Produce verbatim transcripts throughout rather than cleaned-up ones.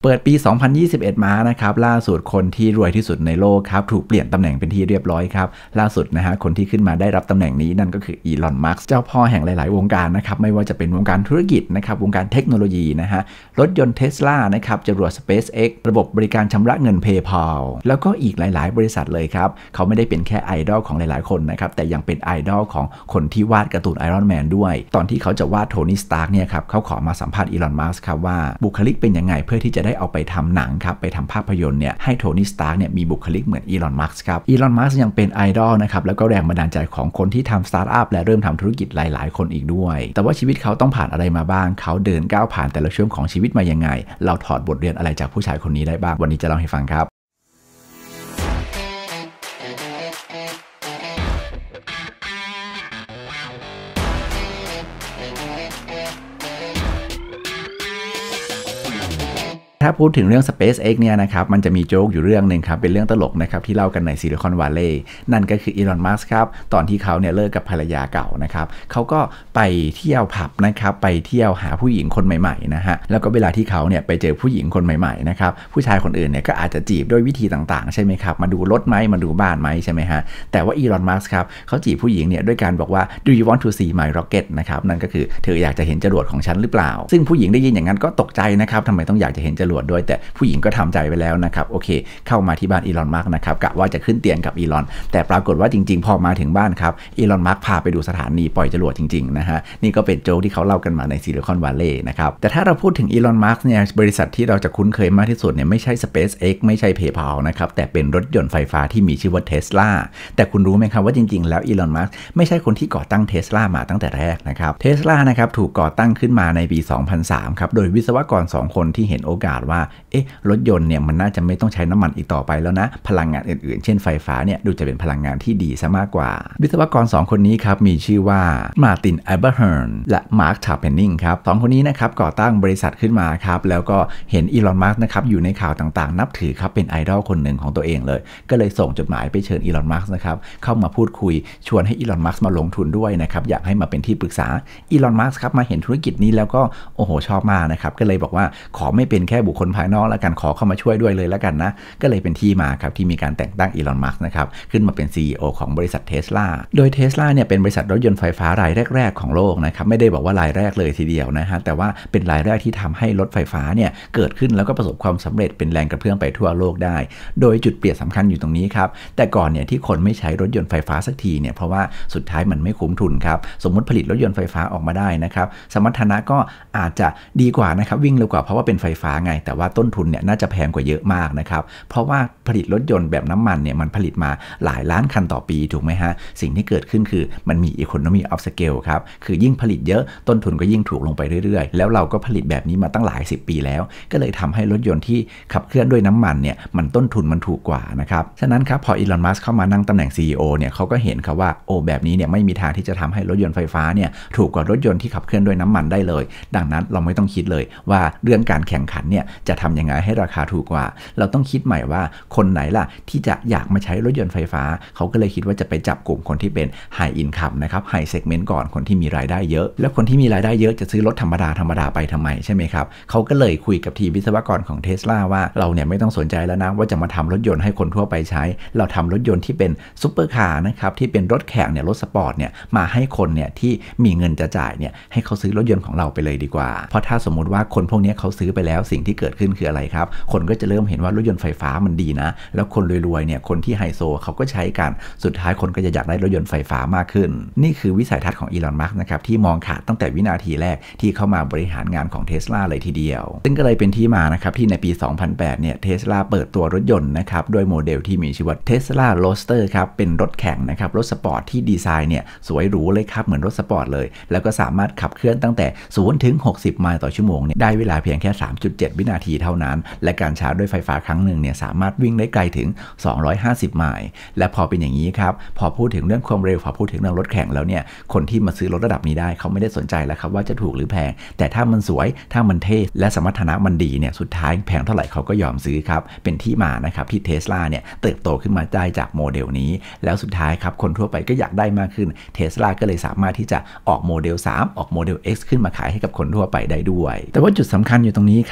เปิดปี สองพันยี่สิบเอ็ด มานะครับล่าสุดคนที่รวยที่สุดในโลกครับถูกเปลี่ยนตำแหน่งเป็นที่เรียบร้อยครับล่าสุดนะฮะคนที่ขึ้นมาได้รับตำแหน่งนี้นั่นก็คืออีลอนมัสก์เจ้าพ่อแห่งหลายๆวงการนะครับไม่ว่าจะเป็นวงการธุรกิจนะครับวงการเทคโนโลยีนะฮะรถยนต์ Tesla นะครับจรวด SpaceX ระบบบริการชำระเงิน PayPal แล้วก็อีกหลายๆบริษัทเลยครับเขาไม่ได้เป็นแค่ไอดอลของหลายๆคนนะครับแต่ยังเป็นไอดอลของคนที่วาดการ์ตูนไอรอนแมนด้วยตอนที่เขาจะวาดโทนี่สตาร์กเนี่ยครับเขาขอมาสัมภาษณ์อีลอนมัสก์ครับว่าบุคลิกเป็นยังไงเพื่อที่จะได้เอาไปทำหนังครับไปทำภาพยนตร์เนี่ยให้โทนี่สตาร์กเนี่ยมีบุคลิกเหมือนอีลอนมัสก์ครับอีลอนมัสก์ยังเป็นไอดอลนะครับแล้วก็แรงบันดาลใจของคนที่ทำสตาร์ทอัพและเริ่มทำธุรกิจหลายๆคนอีกด้วยแต่ว่าชีวิตเขาต้องผ่านอะไรมาบ้างเขาเดินก้าวผ่านแต่ละช่วงของชีวิตมายังไงเราถอดบทเรียนอะไรจากผู้ชายคนนี้ได้บ้างวันนี้จะเล่าให้ฟังครับถ้าพูดถึงเรื่อง SpaceX เนี่ยนะครับมันจะมีโจ๊กอยู่เรื่องหนึ่งครับเป็นเรื่องตลกนะครับที่เล่ากันในซิลิคอนวัลเลย์นั่นก็คืออีลอนมัสก์ครับตอนที่เขาเนี่ยเลิกกับภรรยาเก่านะครับเขาก็ไปเที่ยวผับนะครับไปเที่ยวหาผู้หญิงคนใหม่ๆนะฮะแล้วก็เวลาที่เขาเนี่ยไปเจอผู้หญิงคนใหม่ๆนะครับผู้ชายคนอื่นเนี่ยก็อาจจะจีบด้วยวิธีต่างๆใช่ไหมครับมาดูรถไหมมาดูบ้านไหมใช่ไหมฮะแต่ว่าอีลอนมัสก์ครับเขาจีบผู้หญิงเนี่ยด้วยการบอกว่า do you want to see my rocket นะครับนั่นก็คือเธออยากจะเห็นจรวดของฉันหรือเปล่าซึ่งผู้หญิงได้ยินอย่างนั้นก็ตกใจนะครับทำไมต้องอยากจะเห็นจรวดด้วยแต่ผู้หญิงก็ทำใจไปแล้วนะครับโอเคเข้ามาที่บ้านอีลอนมัสก์นะครับกะว่าจะขึ้นเตียงกับอีลอนแต่ปรากฏว่าจริงๆพอมาถึงบ้านครับอีลอนมัสก์พาไปดูสถานีปล่อยจรวดจริงๆนะฮะนี่ก็เป็นโจ๊กที่เขาเล่ากันมาในซิลิคอนวัลเลย์นะครับแต่ถ้าเราพูดถึงอีลอนมัสก์เนี่ยบริษัทที่เราจะคุ้นเคยมากที่สุดเนี่ยไม่ใช่ SpaceX ไม่ใช่ PayPal นะครับแต่เป็นรถยนต์ไฟฟ้าที่มีชื่อว่า Tesla แต่คุณรู้ไหมครับว่าจริงๆแล้วอีลอนมัสก์ไม่ใช่คนที่ก่อตั้ง Tesla มาตั้งแต่แรกนะครับ Tesla นะครับถูกก่อตั้งขึ้นมาในปี สองพันสาม ครับโดยวิศวกรสองคนที่เห็นโอกาสว่าเอ๊ะรถยนต์เนี่ยมันน่าจะไม่ต้องใช้น้ำมันอีกต่อไปแล้วนะพลังงานอื่นๆเช่นไฟฟ้าเนี่ยดูจะเป็นพลังงานที่ดีซะมากกว่าวิศวกรสองคนนี้ครับมีชื่อว่ามาร์ติน แอเบอร์เฮิร์นและมาร์ค ทาร์เพนนิงครับสองคนนี้นะครับก่อตั้งบริษัทขึ้นมาครับแล้วก็เห็นอีลอนมัสก์นะครับอยู่ในข่าวต่างๆนับถือครับเป็นไอดอลคนหนึ่งของตัวเองเลยก็เลยส่งจดหมายไปเชิญอีลอนมัสก์นะครับเข้ามาพูดคุยชวนให้อีลอนมัสก์มาลงทุนด้วยนะครับอยากให้มาเป็นที่ปรึกษาอีลอนมัสก์ครับมาเห็นธุรกิจนี้แล้วก็โอ้โหชอบมากนะครับก็เลยบอกว่าขอไม่เป็นแค่บุคคลภายนอกแล้วกันขอเข้ามาช่วยด้วยเลยแล้วกันนะก็เลยเป็นที่มาครับที่มีการแต่งตั้งอีลอนมัสก์นะครับขึ้นมาเป็น ซี อี โอ ของบริษัท Tesla โดย Tesla เนี่ยเป็นบริษัทรถยนต์ไฟฟ้ารายแรกๆของโลกนะครับไม่ได้บอกว่ารายแรกเลยทีเดียวนะฮะแต่ว่าเป็นรายแรกที่ทำให้รถไฟฟ้าเนี่ยเกิดขึ้นแล้วก็ประสบความสำเร็จเป็นแรงกระเพื่อมไปทั่วโลกได้โดยจุดเปลี่ยนสำคัญอยู่ตรงนี้ครับแต่ก่อนเนี่ยที่คนไม่ใช้รถยนต์ไฟฟ้าสักทีเนี่ยเพราะว่าสุดท้ายมันไม่คุ้มทุนครับสมมติผลิตรถยนต์ไฟฟ้าออกมาได้นะครับสมรรถนะก็อาจจะดีกว่านะครับวิ่งเร็วกว่าเพราะว่าเป็นไฟฟ้าไงแต่ว่าต้นทุนเนี่ยน่าจะแพงกว่าเยอะมากนะครับเพราะว่าผลิตรถยนต์แบบน้ำมันเนี่ยมันผลิตมาหลายล้านคันต่อปีถูกไหมฮะสิ่งที่เกิดขึ้นคือมันมี economy of scale ครับคือยิ่งผลิตเยอะต้นทุนก็ยิ่งถูกลงไปเรื่อยๆแล้วเราก็ผลิตแบบนี้มาตั้งหลายสิบปีแล้วก็เลยทำให้รถยนต์ที่ขับเคลื่อนด้วยน้ำมันเนี่ยมันต้นทุนมันถูกกว่านะครับฉะนั้นครับพออีลอนมัสก์เข้ามานั่งตำแหน่ง ซี อี โอ เนี่ยเขาก็เห็นครับว่าโอ้แบบนี้เนี่ยไม่มีทางที่จะทำให้รถยนต์ไฟฟ้าเนี่ยถูกกว่ารถยนต์ที่ขับเคลื่อนด้วยน้ำมันได้เลยดังนั้นเราไม่ต้องคิดเลยว่าเรื่องการแข่งขันเนี่ยจะทำยังไงให้ราคาถูกกว่าเราต้องคิดใหม่ว่าคนไหนล่ะที่จะอยากมาใช้รถยนต์ไฟฟ้าเขาก็เลยคิดว่าจะไปจับกลุ่มคนที่เป็น high income นะครับ high segment ก่อนคนที่มีรายได้เยอะแล้วคนที่มีรายได้เยอะจะซื้อรถธรรมดาธรรมดาไปทำไมใช่ไหมครับเขาก็เลยคุยกับทีมวิศวกรของ Tesla ว่าเราเนี่ยไม่ต้องสนใจแล้วนะว่าจะมาทำรถยนต์ให้คนทั่วไปใช้เราทำรถยนต์ที่เป็นซุปเปอร์คาร์นะครับที่เป็นรถแข่งเนี่ยรถสปอร์ตเนี่ยมาให้คนเนี่ยที่มีเงินจะจ่ายเนี่ยให้เขาซื้อรถยนต์ของเราไปเลยดีกว่าเพราะถ้าสมมติว่าคนพวกนี้เขาซื้อไปแล้วสิ่งที่เกิดขึ้นคืออะไรครับคนก็จะเริ่มเห็นว่ารถยนต์ไฟฟ้ามันดีนะแล้วคนรวยๆเนี่ยคนที่ไฮโซเขาก็ใช้กันสุดท้ายคนก็จะอยากได้รถยนต์ไฟฟ้ามากขึ้นนี่คือวิสัยทัศน์ของอีลอนมัสก์นะครับที่มองขาดตั้งแต่วินาทีแรกที่เข้ามาบริหารงานของ Tesla เลยทีเดียวซึ่งก็เลยเป็นที่มานะครับที่ในปี สองพันแปด เนี่ย Tesla เปิดตัวรถยนต์นะครับด้วยโมเดลที่มีชื่อว่า Tesla Roadster ครับเป็นรถแข่งนะครับรถสปอร์ตที่ดีไซน์เนี่ยสวยหรูเลยครับเหมือนรถสปอร์ตเลยแล้วก็สามารถขับเคลื่อนตั้งแต่ศูนย์ถึงหกสิบไมล์ต่อชั่วโมงเนี่ยได้เวลาเพียงแค่ สามจุดเจ็ด วินาทีเท่านั้นและการชาร์จด้วยไฟฟ้าครั้งหนึ่งเนี่ยสามารถวิ่งได้ไกลถึงสองร้อยห้าสิบไมล์และพอเป็นอย่างนี้ครับพอพูดถึงเรื่องความเร็วพอพูดถึงเรื่องรถแข่งแล้วเนี่ยคนที่มาซื้อรถระดับนี้ได้เขาไม่ได้สนใจแล้วครับว่าจะถูกหรือแพงแต่ถ้ามันสวยถ้ามันเท่และสมรรถนะมันดีเนี่ยสุดท้ายแพงเท่าไหร่เขาก็ยอมซื้อครับเป็นที่มานะครับที่ Tesla เนี่ยเติบโตขึ้นมาได้จากโมเดลนี้แล้วสุดท้ายครับคนทั่วไปก็อยากได้มากขึ้น Tesla ก็เลยสามารถที่จะออกโมเดลสามออกโมเดล X ขึ้นมาขายให้กับคนทั่วไปได้ด้วยแต่ว่าจุดสำคัญอยู่ตรงนี้ครับเรื่อง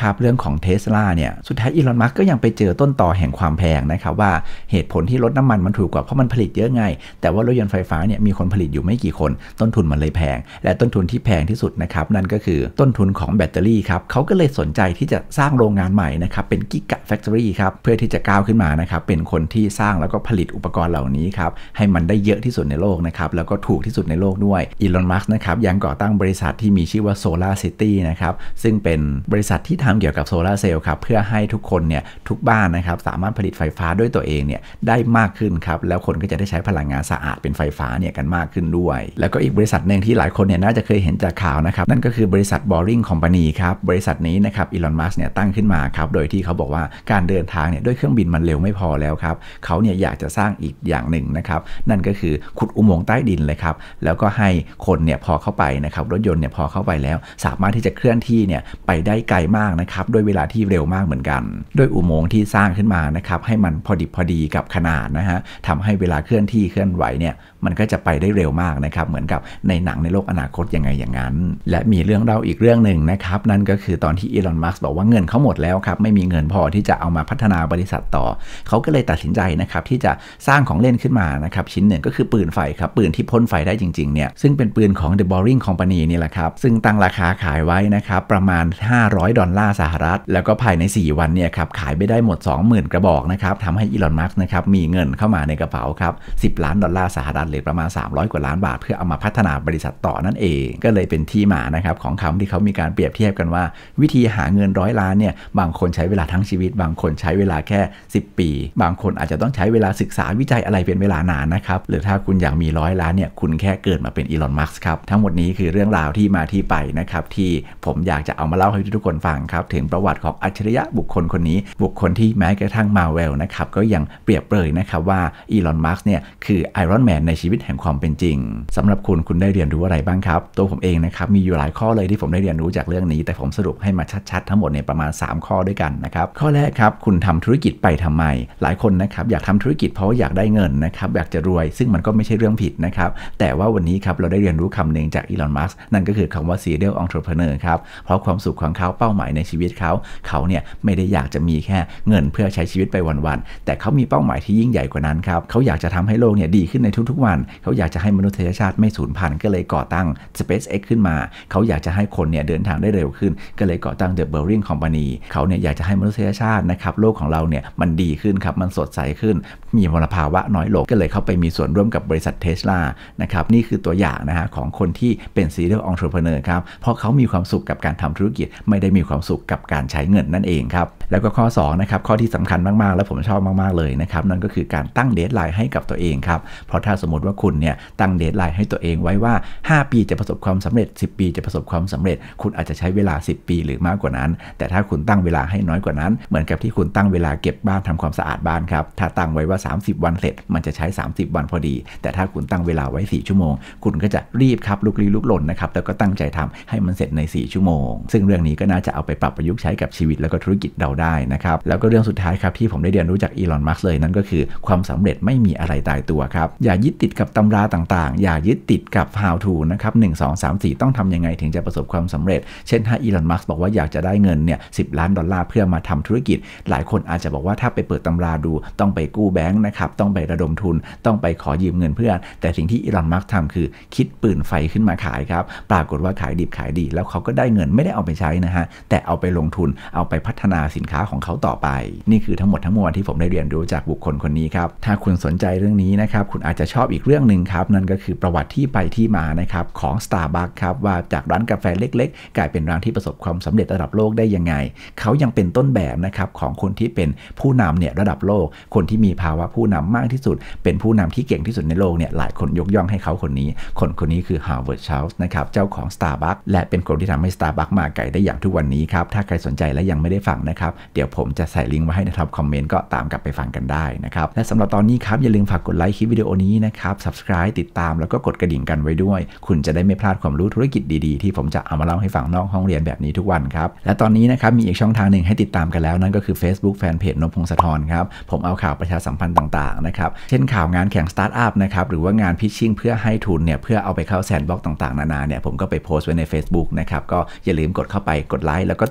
ของ Tesla เนี่ยสุดท้ายอีลอนมัสก์ก็ยังไปเจอต้นต่อแห่งความแพงนะครับว่าเหตุผลที่รถน้ำมันมันถูกกว่าเพราะมันผลิตเยอะไงแต่ว่ารถยนต์ไฟฟ้าเนี่ยมีคนผลิตอยู่ไม่กี่คนต้นทุนมันเลยแพงและต้นทุนที่แพงที่สุดนะครับนั่นก็คือต้นทุนของแบตเตอรี่ครับเขาก็เลยสนใจที่จะสร้างโรงงานใหม่นะครับเป็นกิกะแฟคทอรี่ครับเพื่อที่จะก้าวขึ้นมานะครับเป็นคนที่สร้างแล้วก็ผลิตอุปกรณ์เหล่านี้ครับให้มันได้เยอะที่สุดในโลกนะครับแล้วก็ถูกที่สุดในโลกด้วยอีลอนมัสก์นะครับยังก่อตั้งบริษัทที่มีชื่อว่า Solar City นะครับซึ่งเป็นบริษัทที่ทำเกี่ยวกับโซลาร์เซลล์ครับเพื่อให้ทุกคนเนี่ยทุกบ้านนะครับสามารถผลิตไฟฟ้าด้วยตัวเองเนี่ยได้มากขึ้นครับแล้วคนก็จะได้ใช้พลังงานสะอาดเป็นไฟฟ้าเนี่ยกันมากขึ้นด้วยแล้วก็อีกบริษัทหนึ่งที่หลายคนเนี่ยน่าจะเคยเห็นจากข่าวนะครับนั่นก็คือบริษัท Boring Company ครับบริษัทนี้นะครับอีลอนมัสก์เนี่ยตั้งขึ้นมาครับโดยที่เขาบอกว่าการเดินทางเนี่ยด้วยเครื่องบินมันเร็วไม่พอแล้วครับเขาเนี่ยอยากจะสร้างอีกอย่างหนึ่งนะครับนั่นก็คือขุดอุโมงค์ใต้ดินเลยครับแล้วก็ให้คนเนี่ยพอเข้าไปนะครับรถยนต์เนี่ยพอเข้าไปแล้วสามารถที่จะเคลื่อนที่เนี่ยไปได้ไกลมากนะครับด้วยเวลาที่เร็วมากเหมือนกันด้วยอุโมงค์ที่สร้างขึ้นมานะครับให้มันพอดิบพอดีกับขนาดนะฮะทำให้เวลาเคลื่อนที่เคลื่อนไหวเนี่ยมันก็จะไปได้เร็วมากนะครับเหมือนกับในหนังในโลกอนาคตยังไงอย่างนั้นและมีเรื่องเล่าอีกเรื่องหนึ่งนะครับนั่นก็คือตอนที่อีลอนมัสก์บอกว่าเงินเขาหมดแล้วครับไม่มีเงินพอที่จะเอามาพัฒนาบริษัทต่อเขาก็เลยตัดสินใจนะครับที่จะสร้างของเล่นขึ้นมานะครับชิ้นหนึ่งก็คือปืนไฟครับปืนที่พ่นไฟได้จริงๆเนี่ยซึ่งเป็นปืนของ The Boring Company นี่แหละครับซึ่งตั้งราคาขายไว้นะครับประมาณห้าร้อยดอลลาร์สหรัฐแล้วก็ภายในสี่วันเนี่ยครับขายไปได้หมด สองหมื่น กระบอกนะครับทำให้อีลอนมัสก์นะครับมีเงินเข้ามาในกระเป๋าครับสิบล้านดอลลาร์สหรัฐหรือประมาณสามร้อยกว่าล้านบาทเพื่อเอามาพัฒนาบริษัทต่อนั่นเองก็เลยเป็นที่มานะครับของคำที่เขามีการเปรียบเทียบกันว่าวิธีหาเงินร้อยล้านเนี่ยบางคนใช้เวลาทั้งชีวิตบางคนใช้เวลาแค่สิบปีบางคนอาจจะต้องใช้เวลาศึกษาวิจัยอะไรเป็นเวลานานนะครับหรือถ้าคุณอยากมีร้อยล้านเนี่ยคุณแค่เกิดมาเป็นอีลอนมัสก์ครับทั้งหมดนี้คือเรื่องราวที่มาที่ไปนะครับที่ผมอยากจะเอามาเล่าให้ทุกคนฟังครับถึงประวัติของอัจฉริยะบุคคลคนนี้บุคคลที่แม้กระทั่งมาเวลนะครับก็ยังเปรียบเปรยนะครับว่าอีลอนมัสก์เนี่ยคือไอรอนแมนในชีวิตแห่งความเป็นจริงสำหรับคุณคุณได้เรียนรู้อะไรบ้างครับตัวผมเองนะครับมีอยู่หลายข้อเลยที่ผมได้เรียนรู้จากเรื่องนี้แต่ผมสรุปให้มาชัดๆทั้งหมดในประมาณสามข้อด้วยกันนะครับข้อแรกครับคุณทำธุรกิจไปทำไมหลายคนนะครับอยากทำธุรกิจเพราะอยากได้เงินนะครับอยากจะรวยซึ่งมันก็ไม่ใช่เรื่องผิดนะครับแต่ว่าวันนี้ครับเราได้เรียนรู้คำหนึ่งจากอีลอนมัสก์นั่นก็คือคำว่า serial entrepreneur ครับเพราะความสุขของเขาเป้าหมายในชีวิตเขาเขาเนี่ยไม่ได้อยากจะมีแค่เงินเพื่อใช้ชีวิตไปวันๆแต่เขามีเป้าหมายที่ยิ่งใหญ่กว่านั้นครับเขาอยากจะทำให้โลกเนี่ยดีขึ้นในทุกๆวันเขาอยากจะให้มนุษยชาติไม่สูญพันธุ์ก็เลยก่อตั้ง SpaceX ขึ้นมาเขาอยากจะให้คนเนี่ยเดินทางได้เร็วขึ้นก็เลยก่อตั้ง The Boring Company เขาเนี่ยอยากจะให้มนุษยชาตินะครับโลกของเราเนี่ยมันดีขึ้นครับมันสดใสขึ้นมีมลภาวะน้อยลงก็เลยเข้าไปมีส่วนร่วมกับบริษัท Tesla นะครับนี่คือตัวอย่างนะฮะของคนที่เป็น serial entrepreneur ครับเพราะเขามีความสุขกับการทำธุรกิจไม่ได้มีความสุขกับการใช้เงินนั่นเองครับแล้วก็ข้อสองนะครับข้อที่สำคัญมากๆและผมชอบมากๆเลยนะครับนั่นก็คือการตั้งเดดไลน์ให้กับตัวเองครับเพราะถ้าสมมติว่าคุณเนี่ยตั้งเดดไลน์ให้ตัวเองไว้ว่าห้าปีจะประสบความสำเร็จสิบปีจะประสบความสำเร็จคุณอาจจะใช้เวลาสิบปีหรือมากกว่านั้นแต่ถ้าคุณตั้งเวลาให้น้อยกว่านั้นเหมือนกับที่คุณตั้งเวลาเก็บบ้านทำความสะอาดบ้านครับถ้าตั้งไว้ว่าสามสิบวันเสร็จมันจะใช้สามสิบวันพอดีแต่ถ้าคุณตั้งเวลาไว้สี่ชั่วโมงคุณก็จะรีบครับลุกลี้ลุกลนนะครับแล้วก็ตั้งใจทำให้มันเสร็จในสี่ชั่วโมงซึ่งเรื่องนี้ก็น่าจะเอาไปปรับประยุกต์ใช้กับชีวิตแล้วก็ธุรกิจเราได้นะครับแล้วก็เรื่องสุดท้ายครับที่ผมได้เรียนรู้จากอีลอนมัสก์เลยนั่นก็คือความสำเร็จไม่มีอะไรตายตัวครับอย่ายึดติดกับตำราต่างๆอย่ายึดติดกับ how to นะครับหนึ่ง สอง สาม สี่ต้องทำยังไงถึงจะประสบความสำเร็จเช่นถ้าอีลอนมัสก์บอกว่าอยากจะได้เงินเนี่ยสิบล้านดอลลาร์เพื่อมาทำธุรกิจหลายคนอาจจะบอกว่าถ้าไปเปิดตำราดูต้องไปกู้แบงค์นะครับต้องไประดมทุนต้องไปขอยืมเงินเพื่อนแต่สิ่งที่อีลอนมัสก์ทำคือคิดปืนไฟขึ้นมาขายครับปรากฏว่าขายดิบขายดีแล้วเขาก็ได้เงินไม่ได้เอาไปใช้นะฮะแต่เอาไปลงทุนเอาไปพัฒนาสินค้าของเขาต่อไปนี่คือทั้งหมดทั้งมวลที่ผมได้เรียนรู้จากบุคคลคนนี้ครับถ้าคุณสนใจเรื่องนี้นะครับคุณอาจจะชอบอีกเรื่องหนึ่งครับนั่นก็คือประวัติที่ไปที่มานะครับของ Starbucks ครับว่าจากร้านกาแฟเล็กๆกลายเป็นร้านที่ประสบความสำเร็จระดับโลกได้ยังไงเขายังเป็นต้นแบบนะครับของคนที่เป็นผู้นำเนี่ยระดับโลกคนที่มีภาวะผู้นำมากที่สุดเป็นผู้นำที่เก่งที่สุดในโลกเนี่ยหลายคนยกย่องให้เขาคนนี้คนคนนี้คือ Howard Schultz นะครับเจ้าของ Starbucks และเป็นคนที่ทำให้ Starbucks มาไกลได้อย่างทุกวันนี้ครับถ้าใครสนใจและยังไม่ได้ฟังนะครับเดี๋ยวผมจะใส่ลิงก์ไว้ให้ในท็อปคอมเมนต์ก็ตามกลับไปฟังกันได้นะครับและสำหรับตอนนี้ครับอย่าลืมฝากกดไลค์คลิปวิดีโอนี้นะครับ Subscribe ติดตามแล้วก็กดกระดิ่งกันไว้ด้วยคุณจะได้ไม่พลาดความรู้ธุรกิจดีๆที่ผมจะเอามาเล่าให้ฟังนอกห้องเรียนแบบนี้ทุกวันครับและตอนนี้นะครับมีอีกช่องทางหนึ่งให้ติดตามกันแล้วนั่นก็คือ Facebook Fanpage นพพงศธรครับผมเอาข่าวประชาสัมพันธ์ต่างๆนะครับเช่นข่าวงานแข่งสตาร์ทอัพนะครับหรือว่างานพิชชิ่งเพื่อให้ทุนเนี่ยเพื่อเอาไปเข้าแซนด์บ็อกซ์ต่างๆนานาเนี่ยผมก็ไปโพสต์ไว้ใน Facebook นะครับก็อย่าลืมกดเข้าไปกดไลค์แล้วก็ติดตามกัน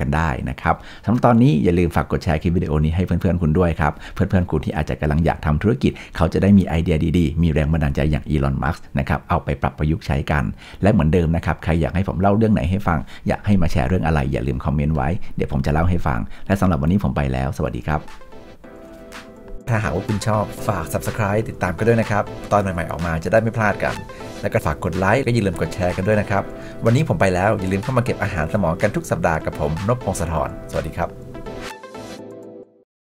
กันได้นะครับสำหรับตอนนี้อย่าลืมฝากกดแชร์คลิปวิดีโอนี้ให้เพื่อนๆคุณด้วยครับเพื่อนๆคุณที่อาจจะกำลังอยากทำธุรกิจเขาจะได้มีไอเดียดีๆมีแรงบันดาลใจอย่างอีลอนมัสก์นะครับเอาไปปรับประยุกต์ใช้กันและเหมือนเดิมนะครับใครอยากให้ผมเล่าเรื่องไหนให้ฟังอยากให้มาแชร์เรื่องอะไรอย่าลืมคอมเมนต์ไว้เดี๋ยวผมจะเล่าให้ฟังและสำหรับวันนี้ผมไปแล้วสวัสดีครับถ้าหากว่าคุณชอบฝาก Subscribe ติดตามกันด้วยนะครับตอนใหม่ๆออกมาจะได้ไม่พลาดกันแล้วก็ฝากกดไลค์และอย่าลืมกดแชร์กันด้วยนะครับวันนี้ผมไปแล้วอย่าลืมเข้ามาเก็บอาหารสมองกันทุกสัปดาห์กับผมนพพงศธรสวัสดีครับ